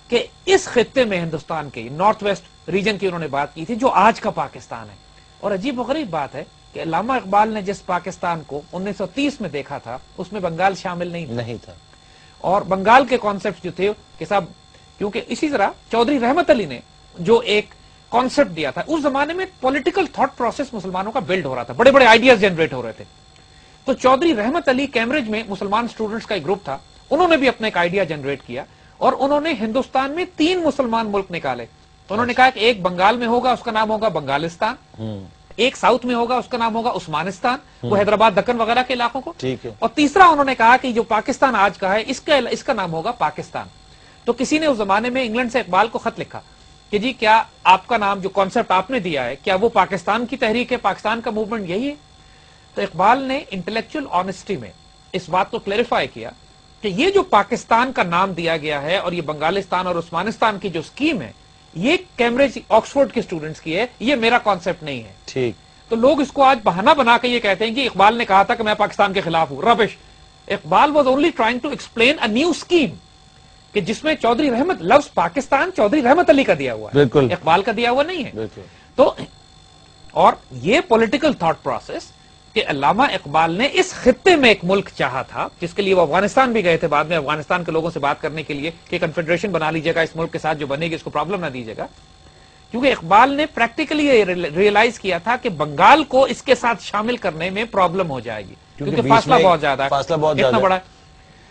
کہ اس خطے میں ہندوستان کے نارتھ ویسٹ ریجن کی انہوں نے بات کی تھی جو آج کا پاکستان ہے. اور عجیب و غریب بات ہے کہ علامہ اقبال نے جس پاکستان کو 1930 میں دیکھا تھا اس میں بنگال شامل نہیں تھا. اور بنگال کے کانسیپٹ جو تھے کہ صاحب کیونکہ اسی طرح چودھری رحمت علی نے جو ایک کانسیپٹ دیا تھا, اس زمانے میں پولیٹیکل تھاٹ پروسیس مسلمانوں کا بلڈ ہو رہا تھا, بڑے بڑے آئیڈیاز جنریٹ ہو رہے تھے. تو چودھری رحمت علی کیمبرج میں مسلمان اسٹوڈنٹس کا ایک گروپ تھا, انہوں نے بھی اپنا ایک آئیڈیا جنریٹ کیا اور انہوں نے ہندوستان میں 3 مسلمان ملک نکالے. تو انہوں نے کہا کہ ایک بنگال میں ہوگا, اس کا نام ہوگا بنگالستان, ایک ساؤتھ میں ہوگا, اس کا نام ہوگا عثمانستان, وہ حیدرآباد دکن وغیرہ کے علاقوں کو, اور تیسرا انہوں نے کہا کہ جو پاکستان آج کا ہے اس کا نام ہوگا پاکستان. تو کسی نے اس زمانے میں انگلینڈ سے اقبال کو خط لکھا کہ جی کیا آپ کا نام جو کانسیپٹ آپ نے دیا ہے کیا وہ پاکستان کی تحریک ہے, پاکستان کا موومنٹ یہی ہے؟ تو اقبال نے انٹلیکچوئل آنےسٹی میں اس بات کو کلیریفائی کیا کہ یہ جو پاکستان کا نام دیا گیا ہے اور یہ بنگالستان اور عثمانستان کی جو اسکیم ہے یہ کیمبرج آکسفورڈ کے اسٹوڈنٹس کی ہے, یہ میرا کانسیپٹ نہیں ہے. ٹھیک. تو لوگ اس کو آج بہانہ بنا کے یہ کہتے ہیں کہ اقبال نے کہا تھا کہ میں پاکستان کے خلاف ہوں. Rubbish. Iqbal was only trying to explain a new scheme کہ جس میں چودھری رحمت لفظ پاکستان چودھری رحمت علی کا دیا ہوا ہے, اقبال کا دیا ہوا نہیں ہے. تو اور یہ پولیٹیکل تھاٹ پروسیس کہ علامہ اقبال نے اس خطے میں ایک ملک چاہا تھا جس کے لیے وہ افغانستان بھی گئے تھے بعد میں افغانستان کے لوگوں سے بات کرنے کے لیے کہ کنفیڈریشن بنا لیجیے گا اس ملک کے ساتھ جو بنے گی اس کو پرابلم نہ دیجیے گا, کیونکہ اقبال نے پریکٹیکلی ریئلائز کیا تھا کہ بنگال کو اس کے ساتھ شامل کرنے میں پرابلم ہو جائے گی کیونکہ فاصلہ بہت زیادہ ہے, اتنا بڑا ہے.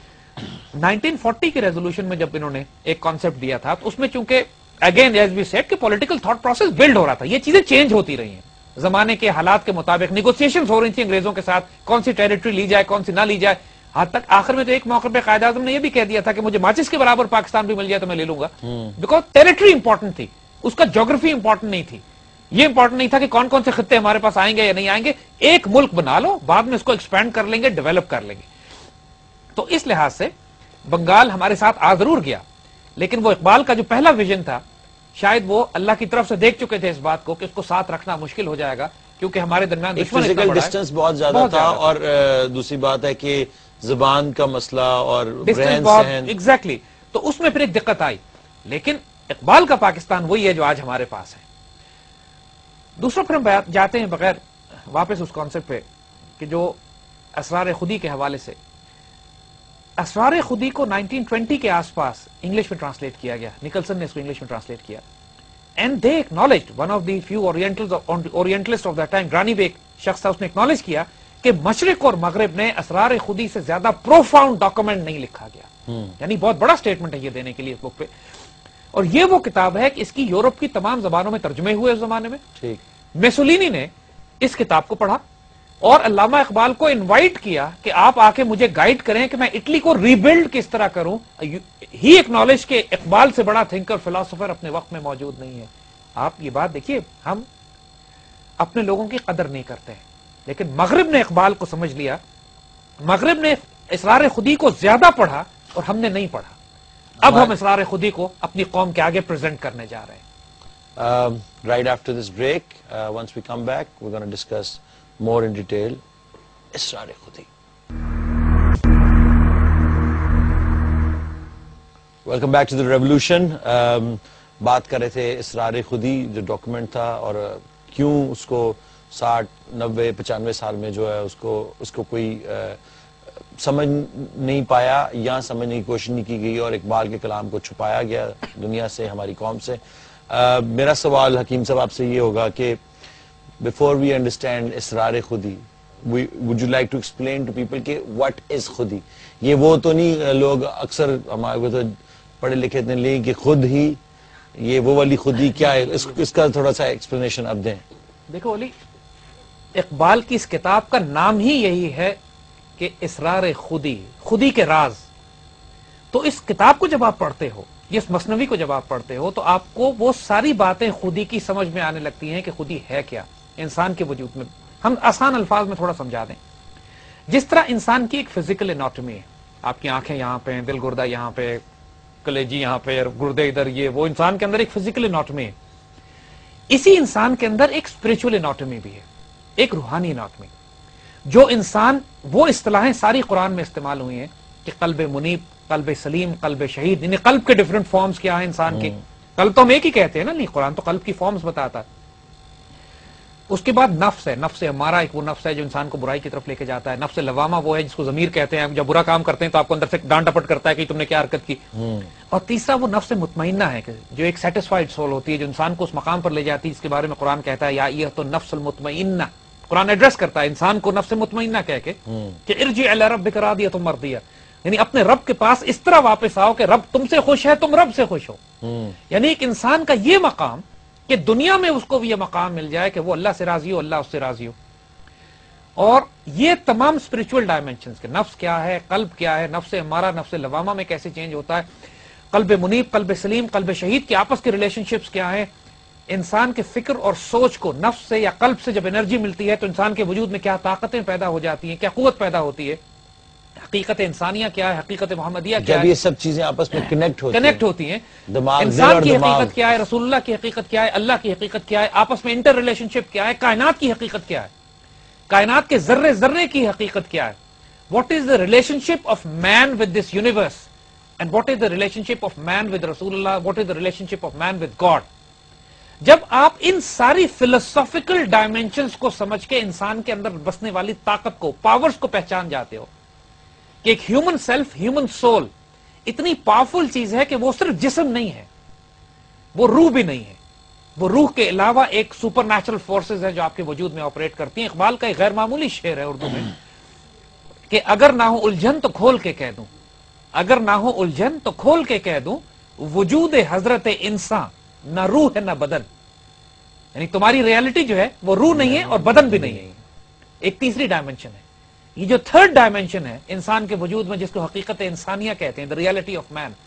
1940 کے ریزولوشن میں جب انہوں نے ایک کانسیپٹ دیا تھا تو اس میں چونکہ اگین ایز وی سیڈ کہ پولیٹیکل تھاٹ پروسیس بلڈ ہو رہا تھا, یہ چیزیں چینج ہوتی رہی ہیں زمانے کے حالات کے مطابق, نیگوسیشنز ہو رہی تھی انگریزوں کے ساتھ کون سی ٹیریٹری لی جائے کون سی نہ لی جائے, حد تک آخر میں تو ایک موقع پہ قائد اعظم نے یہ بھی کہہ دیا تھا کہ مجھے ماچس کے برابر پاکستان بھی مل جائے تو میں لے لوں گا, بیکاز ٹیریٹری امپورٹنٹ تھی, اس کا جیوگرافی امپورٹنٹ نہیں تھی, یہ امپورٹنٹ نہیں تھا کہ کون کون سے خطے ہمارے پاس آئیں گے یا نہیں آئیں گے, ایک ملک بنا لو بعد میں اس کو ایکسپینڈ کر لیں گے, ڈیولپ کر لیں گے. تو اس لحاظ سے بنگال ہمارے ساتھ آ ضرور گیا, لیکن وہ اقبال کا جو پہلا ویژن تھا شاید وہ اللہ کی طرف سے دیکھ چکے تھے اس بات کو کہ اس کو ساتھ رکھنا مشکل ہو جائے گا کیونکہ ہمارے درمیان فزیکل ڈسٹینس بہت زیادہ تھا, اور دوسری بات ہے کہ زبان کا مسئلہ اور رہن سہن. ایگزیکٹلی. تو اس میں پھر ایک دقت آئی, لیکن اقبال کا پاکستان وہی ہے جو آج ہمارے پاس ہے. دوسرا پھر ہم جاتے ہیں بغیر واپس اس کانسیپٹ پہ کہ جو اسرار خودی کے حوالے سے, اسرار خودی کو 1920 کے آس پاس انگلش میں ٹرانسلیٹ کیا گیا, نکلسن نے اس کو انگلش میں ٹرانسلیٹ کیا, and they acknowledged, one of the few orientalists of that time, گرانی بھی ایک شخص تھا, اس نے ایکنالج کیا کہ مشرق اور مغرب نے اسرار خودی سے زیادہ پروفاؤنڈ ڈاکومنٹ نہیں لکھا گیا. یعنی بہت بڑا سٹیٹمنٹ ہے یہ دینے کے لیے اس بک پہ, اور یہ وہ کتاب ہے کہ اس کی یورپ کی تمام زبانوں میں ترجمے ہوئے اس زمانے میں. میسولینی نے اس کتاب کو پڑھا اور علامہ اقبال کو انوائٹ کیا کہ آپ آ کے مجھے گائیڈ کریں کہ میں اٹلی کو ریبلڈ کس طرح کروں. ہی ایکنالج کہ اقبال سے بڑا تھنکر فلاسفر اپنے وقت میں موجود نہیں ہے. آپ یہ بات دیکھیے, ہم اپنے لوگوں کی قدر نہیں کرتے ہیں, لیکن مغرب نے اقبال کو سمجھ لیا, مغرب نے اسرار خودی کو زیادہ پڑھا اور ہم نے نہیں پڑھا. اب ہم اسرار خودی کو اپنی قوم کے آگے پریزنٹ کرنے جا رہے ہیں. Right after this break, once we come back, we're going to discuss more in detail اسرار خودی. Welcome back to the revolution. بات کر رہے تھے اسرار خودی جو ڈاکومنٹ تھا اور کیوں اس کو 60, 90, 95 سال میں جو ہے اس کو کوئی سمجھ نہیں پایا یا سمجھنے کی کوشش نہیں کی گئی اور اقبال کے کلام کو چھپایا گیا دنیا سے, ہماری قوم سے. میرا سوال حکیم صاحب آپ سے یہ ہوگا کہ before we understand اسرار خودی, would you like to explain to people کہ what is خودی؟ یہ وہ تو نہیں, لوگ اکثر ہمارے تو پڑھے لکھے اتنے لیں کہ خود ہی, یہ وہ والی خودی کیا ہے, اس کا تھوڑا سا ایکسپلینیشن اب دیں. دیکھو علی, اقبال کی اس کتاب کا نام ہی یہی ہے کہ اسرار خودی, خودی کے راز. تو اس کتاب کو جب آپ پڑھتے ہو, اس مثنوی کو جب آپ پڑھتے ہو, تو آپ کو وہ ساری باتیں خودی کی سمجھ میں آنے لگتی ہیں کہ خودی ہے کیا انسان کے وجود میں. ہم آسان الفاظ میں تھوڑا سمجھا دیں. جس طرح انسان کی ایک فزیکل اناٹمی ہے, آپ کی آنکھیں یہاں پہ ہیں, دل گردہ یہاں پہ, کلیجی یہاں پہ, گردے ادھر, یہ وہ انسان کے اندر ایک فزیکل اناٹمی ہے. اسی انسان کے اندر ایک اسپرچول اناٹمی بھی ہے, ایک روحانی اناٹمی. جو انسان, وہ اصطلاحیں ساری قرآن میں استعمال ہوئی ہیں کہ قلب منیب قلب سلیم، قلب شہید، یعنی قلب کے ڈیفرنٹ فارمز کیا ہیں انسان کے. قلب تو ہم ایک ہی کہتے ہیں نا، نہیں قرآن تو قلب کی فارمز بتاتا ہے. اس کے بعد نفس ہے، نفس ہمارا ایک وہ نفس ہے جو انسان کو برائی کی طرف لے کے جاتا ہے. نفس لوامہ وہ ہے جس کو ضمیر کہتے ہیں، جب برا کام کرتے ہیں تو آپ کو اندر سے ڈانٹ ڈپٹ کرتا ہے کہ تم نے کیا حرکت کی. اور تیسرا وہ نفس مطمئنہ ہے جو ایک سیٹسفائیڈ سول ہوتی ہے، جو انسان کو اس مقام پر لے جاتی ہے جس کے بارے میں قرآن کہتا ہے یا ایھا النفس المطمئنہ. قرآن ایڈریس کرتا ہے انسان کو نفس مطمئنہ کہہ کے کہ ارجع الی ربک راضیۃ مرضیہ، یعنی اپنے رب کے پاس اس طرح واپس آؤ کہ رب تم سے خوش ہے، تم رب سے خوش ہو. یعنی ایک انسان کا یہ مقام کہ دنیا میں اس کو بھی یہ مقام مل جائے کہ وہ اللہ سے راضی ہو، اللہ اس سے راضی ہو. اور یہ تمام اسپرچول ڈائمینشنز کے نفس کیا ہے، قلب کیا ہے، نفس ہمارا نفس لوامہ میں کیسے چینج ہوتا ہے، قلب منیب، قلب سلیم، قلب شہید کے آپس کے ریلیشن شپس کیا ہیں، انسان کے فکر اور سوچ کو نفس سے یا قلب سے جب انرجی ملتی ہے تو انسان کے وجود میں کیا طاقتیں پیدا ہو جاتی ہیں، کیا قوت پیدا ہوتی ہے، حقیقت انسانیہ کیا ہے، حقیقت محمدیہ کیا ہے، جب یہ سب چیزیں آپس میں کنیکٹ ہوتی ہیں. دماغ، انسان کی حقیقت کیا ہے، رسول اللہ کی حقیقت کیا ہے، اللہ کی حقیقت کیا ہے، آپس میں انٹر ریلیشن شپ کیا ہے، کائنات کی حقیقت کیا ہے، کائنات کے ذرے ذرے کی حقیقت کیا ہے. What is the relationship of man with this universe and what is the relationship of man with رسول اللہ، what is the relationship of man with God. جب آپ ان ساری فلسافیکل ڈائمینشنز کو سمجھ کے انسان کے اندر بسنے والی طاقت کو، پاورز کو پہچان جاتے ہو کہ ایک ہیومن سیلف، ہیومن سول اتنی پاورفل چیز ہے کہ وہ صرف جسم نہیں ہے، وہ روح بھی نہیں ہے، وہ روح کے علاوہ ایک سپر نیچرل فورسز ہے جو آپ کے وجود میں آپریٹ کرتی ہیں. اقبال کا ایک غیر معمولی شعر ہے اردو میں کہ اگر نہ ہو الجھن تو کھول کے کہہ دوں، اگر نہ ہو الجھن تو کھول کے کہہ دوں، وجود حضرت انسان نہ روح ہے نہ بدن. یعنی تمہاری ریالٹی جو ہے وہ روح نہیں ہے اور بدن بھی نہیں ہے. ایک تیسری ڈائمینشن ہے، یہ جو تھرڈ ڈائمینشن ہے انسان کے وجود میں جس کو حقیقت انسانیہ کہتے ہیں، the reality of man،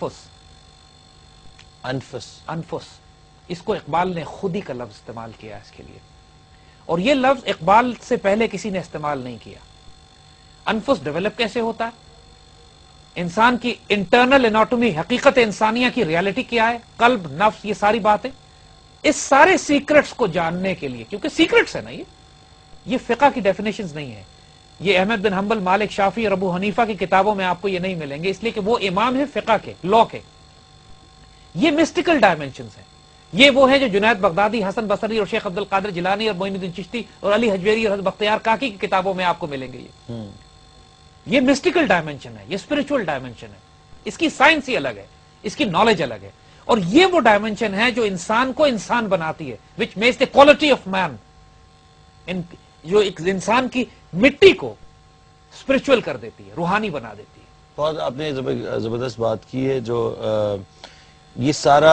انفس. اس کو اقبال نے خودی کا لفظ استعمال کیا اس کے لیے، اور یہ لفظ اقبال سے پہلے کسی نے استعمال نہیں کیا. انفس ڈیولپ کیسے ہوتا ہے، انسان کی انٹرنل اناٹومی، حقیقت انسانیہ کی ریالٹی کیا ہے، قلب، نفس، یہ ساری باتیں، اس سارے سیکرٹس کو جاننے کے لیے، کیونکہ سیکرٹس ہے نا یہ فقہ کی ڈیفینیشنز نہیں ہے، یہ احمد بن حنبل، مالک، شافعی اور ابو حنیفہ کی کتابوں میں آپ کو یہ نہیں ملیں گے، اس لیے کہ وہ امام ہیں فقہ کے، لا کے. یہ مسٹیکل ڈائمینشنز ہیں، یہ وہ ہیں جو جنید بغدادی، حسن بصری اور شیخ عبد القادر جیلانی اور معین الدین چشتی اور علی حجویری اور حضرت بختیار کاکی کی کتابوں میں آپ کو ملیں گے. یہ مسٹیکل ڈائمینشن ہے، یہ اسپرچول ڈائمینشن ہے، اس کی سائنس ہی الگ ہے، اس کی نالج الگ ہے. اور یہ وہ ڈائمینشن ہے جو انسان کو انسان بناتی ہے، which makes the quality of man, جو ایک انسان کی مٹی کو اسپرچول کر دیتی ہے، روحانی بنا دیتی ہے. بہت آپ نے زبردست بات کی ہے. جو یہ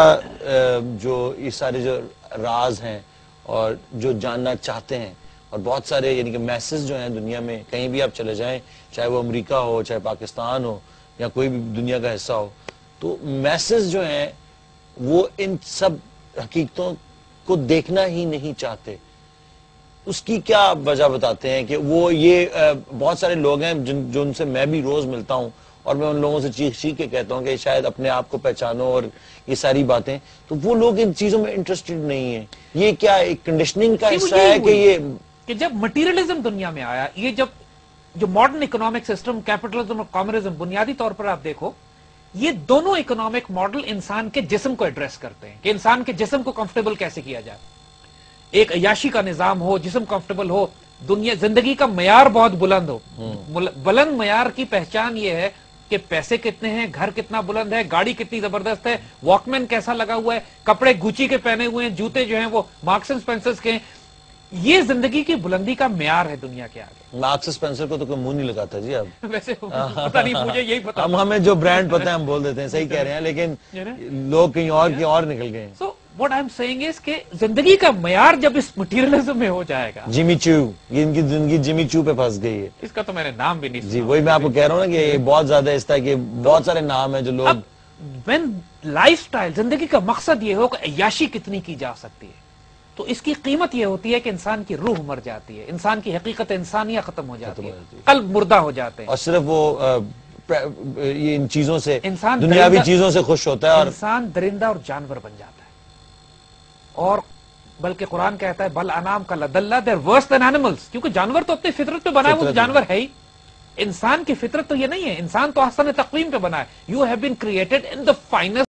سارے جو راز ہیں اور جو جاننا چاہتے ہیں، اور بہت سارے یعنی کہ میسز جو ہیں دنیا میں کہیں بھی آپ چلے جائیں، چاہے وہ امریکہ ہو، چاہے پاکستان ہو، یا کوئی بھی دنیا کا حصہ ہو، تو میسز جو ہیں وہ ان سب حقیقتوں کو دیکھنا ہی نہیں چاہتے. اس کی کیا وجہ بتاتے ہیں کہ وہ یہ بہت سارے لوگ ہیں جو ان سے میں بھی روز ملتا ہوں اور میں ان لوگوں سے چیخ چیخ کے کہتا ہوں کہ شاید اپنے آپ کو پہچانو اور یہ ساری باتیں، تو وہ لوگ ان چیزوں میں انٹرسٹڈ نہیں ہیں. یہ کیا ایک کنڈیشننگ کا حصہ ہے کہ جب مٹیریلزم دنیا میں آیا، یہ جو ماڈرن اکنامک سسٹم، کیپٹلزم اور کامرزم، بنیادی طور پر آپ دیکھو یہ دونوں اکنامک ماڈل انسان کے جسم کو ایڈریس کرتے ہیں کہ انسان کے جسم کو کمفرٹیبل کیسے کیا جائے. ایک عیاشی کا نظام ہو، جسم کمفرٹیبل ہو، دنیا زندگی کا معیار بہت بلند ہو. بلند معیار کی پہچان یہ ہے کہ پیسے کتنے ہیں، گھر کتنا بلند ہے، گاڑی کتنی زبردست ہے، واک مین کیسا لگا ہوا ہے، کپڑے گوچی کے پہنے ہوئے ہیں، جوتے جو ہیں وہ مارکس اینڈ سپینسرز کے ہیں. یہ زندگی کی بلندی کا معیار ہے دنیا کے آگے. مارکس اینڈ سپینسر کو تو کوئی منہ نہیں لگاتا جی. اب ویسے پتہ نہیں، مجھے یہی پتا، ہمیں جو برانڈ پتہ ہے ہم بول دیتے ہیں، صحیح کہہ رہے ہیں، لیکن لوگ کہیں اور نکل گئے ہیں. So what I am seeing is کہ زندگی کا معیار جب اس مٹیریلزم میں ہو جائے گا، جیمی چو، یہ ان کی زندگی جیمی چو پہ پھنس گئی ہے. اس کا تو میں نے نام بھی نہیں سنا. جی وہی میں آپ کو کہہ رہا ہوں نا کہ بہت زیادہ اس طرح کے بہت سارے نام ہیں جو لوگ. when لائف سٹائل، زندگی کا مقصد یہ ہو کہ عیاشی کتنی کی جا سکتی ہے، تو اس کی قیمت یہ ہوتی ہے کہ انسان کی روح مر جاتی ہے، انسان کی حقیقت انسانیہ ختم ہو جاتی ہے، قلب مردہ ہو جاتے ہیں، اور صرف وہ یہ ان چیزوں سے، دنیاوی چیزوں سے خوش ہوتا ہے، اور انسان درندہ اور جانور بن جاتا ہے. اور بلکہ قرآن کہتا ہے بل انعام کا لدلہ، they're worse than animals، کیونکہ جانور تو اپنی فطرت پہ بنا ہے، وہ جانور ہے ہی. انسان کی فطرت تو یہ نہیں ہے. انسان تو احسن تقویم پہ بنا ہے. You have been created in the finest